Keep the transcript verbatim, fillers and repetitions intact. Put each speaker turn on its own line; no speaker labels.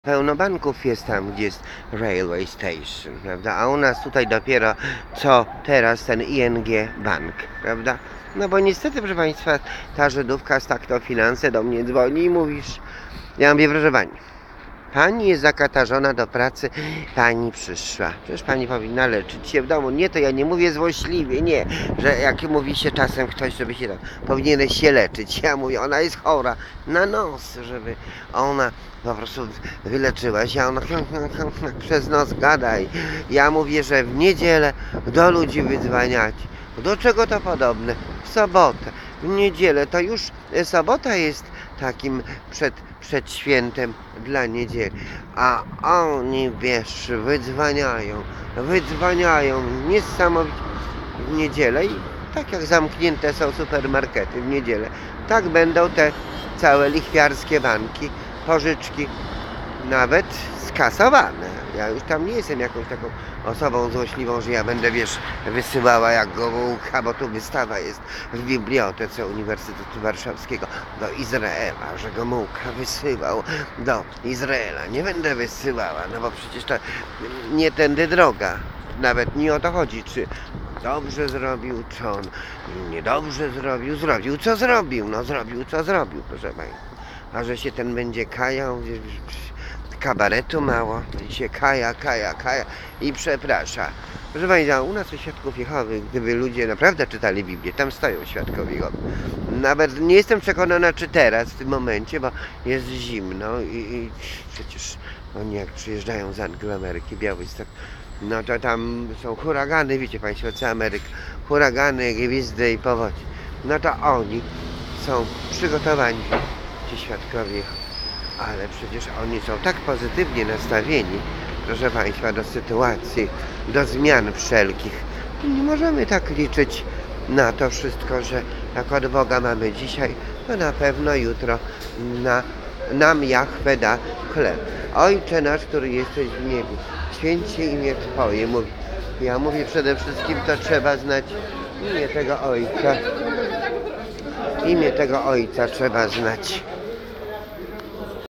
Pełno banków jest tam, gdzie jest Railway Station, prawda? A u nas tutaj dopiero co teraz ten I N G Bank, prawda? No bo niestety, proszę Państwa, ta Żydówka z Tak to Finanse do mnie dzwoni i mówisz, ja mówię, proszę Pani, Pani jest zakatarzona do pracy, Pani przyszła. Przecież Pani powinna leczyć się w domu. Nie, to ja nie mówię złośliwie, nie, że jak mówi się czasem ktoś, żeby się tam, powinieneś się leczyć. Ja mówię, ona jest chora na nos, żeby ona po prostu wyleczyła się, a ona przez nos gadaj. Ja mówię, że w niedzielę do ludzi wydzwaniać. Do czego to podobne? W sobotę, w niedzielę, to już sobota jest takim przed, przed świętem dla niedzieli. A oni, wiesz, wydzwaniają, wydzwaniają niesamowicie w niedzielę i tak jak zamknięte są supermarkety w niedzielę, tak będą te całe lichwiarskie banki, pożyczki nawet skasowane. Ja już tam nie jestem jakąś taką osobą złośliwą, że ja będę, wiesz, wysyłała jak Gomułka, bo tu wystawa jest w Bibliotece Uniwersytetu Warszawskiego do Izraela, że Gomułka wysyłał do Izraela. Nie będę wysyłała, no bo przecież to nie tędy droga. Nawet nie o to chodzi, czy dobrze zrobił, czy on niedobrze zrobił. Zrobił, co zrobił. No zrobił, co zrobił, proszę Państwa. A że się ten będzie kajał, kabaretu mało, się kaja, kaja, kaja i przeprasza. Proszę Państwa, u nas u Świadków Jehowy, gdyby ludzie naprawdę czytali Biblię, tam stoją Świadkowie Jehowy. Nawet nie jestem przekonana, czy teraz, w tym momencie, bo jest zimno i, i przecież oni jak przyjeżdżają z Angloameryki, Białystok, no to tam są huragany, wiecie Państwo, co Ameryka, huragany, gwizdy i powodzie. No to oni są przygotowani, ci Świadkowie Jehowy. Ale przecież oni są tak pozytywnie nastawieni, proszę Państwa, do sytuacji, do zmian wszelkich. Nie możemy tak liczyć na to wszystko, że jak od Boga mamy dzisiaj, to na pewno jutro na, nam Jahwe da chleb. Ojcze nasz, który jesteś w niebie, święć się imię Twoje. Mówi. Ja mówię, przede wszystkim to trzeba znać imię tego Ojca. Imię tego Ojca trzeba znać.